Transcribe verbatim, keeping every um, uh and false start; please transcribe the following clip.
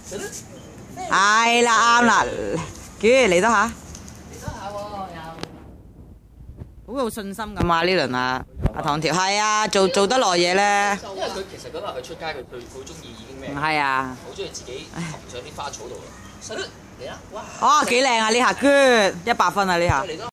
係啦，啱啦，跟住嚟多下。 嚟多下喎又。 好有信心咁啊！呢輪啊，阿唐條係啊，做做得耐嘢咧。 因為佢其實嗰日佢出街，佢佢好中意已經咩？ 唔係啊， 好中意自己擒上啲花草度。細佬嚟啦！哇！ 哦，幾靚啊！呢下 good， 一百分啊！呢下。